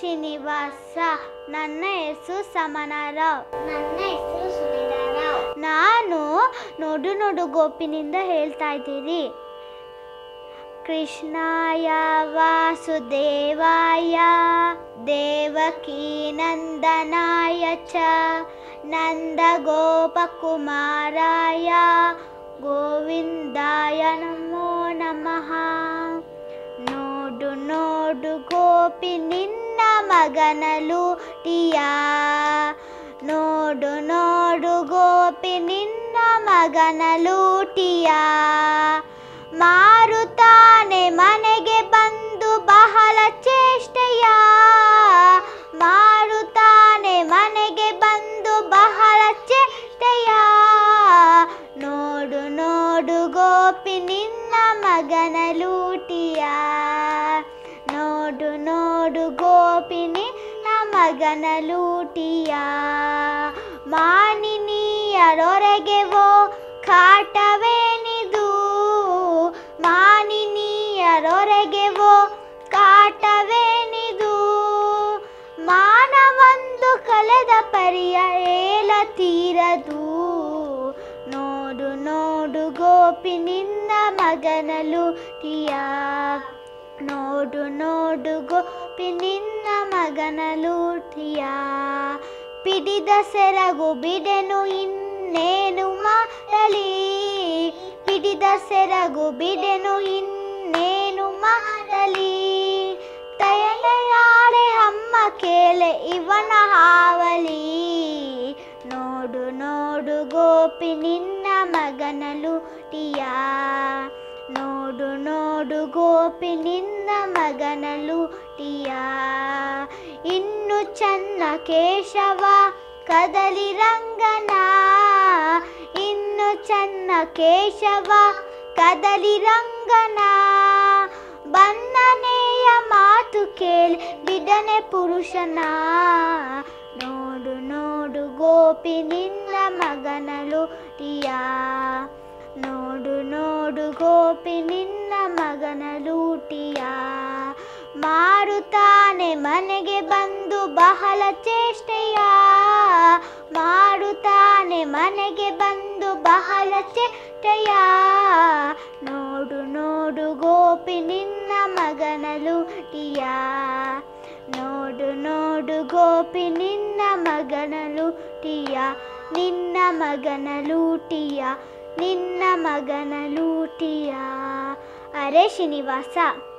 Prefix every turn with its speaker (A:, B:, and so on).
A: ಶ್ರೀನಿವಾಸ. ನನ್ನ ಹೆಸರು ಸಮನಾರಾವ್.
B: ನನ್ನ ಹೆಸರು ಸುನಿಧಾರಾವ್.
A: ನಾನು ನೋಡು ನೋಡು ಗೋಪಿನಿಂದ ಹೇಳ್ತಾ ಇದ್ದೀರಿ. ಕೃಷ್ಣಾಯ ವಾಸುದೇವಾಯ ದೇವಕೀ ನಂದನಾಯ ಚ ನಂದ ಗೋಪಕುಮಾರಾಯ ಗೋವಿಂದಾಯ ನಮೋ ನಮಃ. ನೋಡು ನೋಡು ಗೋಪಿ ನಿನ್ನ ಮಗನ ಲೂಟಿಯ. ನೋಡು ನೋಡು ಗೋಪಿ ನಿನ್ನ ಮಗನ ಲೂಟಿಯ. ಮಾರುತ್ತಾನೆ ಮನೆಗೆ ಬಂದು ಬಹಳ ಚೇಷ್ಟೆಯ. ಮಾರುತ್ತಾನೆ ಮನೆಗೆ ಬಂದು ಬಹಳ ಚೇಷ್ಟೆಯ. ನೋಡು ನೋಡು ಗೋಪಿ ನಿನ್ನ ಮಗನ ಲೂಟಿಯ. ನೋಡು ನೋಡು ಗೋಪಿ ನಿನ್ನ ಮಗನ ಲೂಟಿಯ. ಮಾನಿನಿಯರೊರೆಗೆವೋ ಕಾಟವೇನಿದು. ಮಾನಿನಿಯರೊರೆಗೆವೋ ಕಾಟವೇನಿದು. ಮಾನವೊಂದು ಕಳೆದ ಪರಿಯ ಏಲ ತೀರದು. ನೋಡು ನೋಡು ಗೋಪಿ ನಿನ್ನ ಮಗನ ಲೂಟಿಯ. ನೋಡು ನೋಡು ಗೋಪಿ ನಿನ್ನ ಮಗನ ಲೂಟಿಯ. ಪಿಡಿದ ಸೆರಗು ಬಿಡೆನು ಇನ್ನೇನು ಮಾಡಲಿ. ಪಿಡಿದ ಸೆರಗು ಬಿಡೆನು ಇನ್ನೇನು ಮಾಡಲಿ. ತಯಲೆಯಾಡೆ ಅಮ್ಮ ಕೇಳೆ ಇವನ ಹಾವಳಿ. ನೋಡು ನೋಡು ಗೋಪಿ ನಿನ್ನ ಮಗನ ಲೂಟಿಯ. ನೋಡು ನೋಡು ಗೋಪಿ ನಿನ್ನ ಮಗನ ಲೂಟಿಯ. ಇನ್ನು ಚನ್ನ ಕೇಶವ ಕದಲಿ ರಂಗನ. ಇನ್ನು ಚನ್ನ ಕೇಶವ ಕದಲಿ ರಂಗನ. ಬನ್ನನೆಯ ಮಾತು ಕೇಳಿ ಬಿಡನೆ ಪುರುಷನ. ನೋಡು ನೋಡು ಗೋಪಿ ನಿನ್ನ ಮಗನ ಲೂಟಿಯ. ನೋಡು ನೋಡು ಗೋಪಿ ನಿನ್ನ ಮಗನ ಲೂಟಿಯ. ಮಾರುತ್ತಾನೆ ಮನೆಗೆ ಬಂದು ಬಹಳ ಚೇಷ್ಟೆಯ. ಮಾರುತ್ತಾನೆ ಮನೆಗೆ ಬಂದು ಬಹಳ ಚೇಷ್ಟೆಯ. ನೋಡು ನೋಡು ಗೋಪಿ ನಿನ್ನ ಮಗನ ಲೂಟಿಯ. ನೋಡು ನೋಡು ಗೋಪಿ ನಿನ್ನ ಮಗನ ಲೂಟಿಯ. ನಿನ್ನ ಮಗನ ಲೂಟಿಯ. ನಿನ್ನ ಮಗನ ಲೂಟಿಯ. ಅರೆ ಶ್ರೀನಿವಾಸ.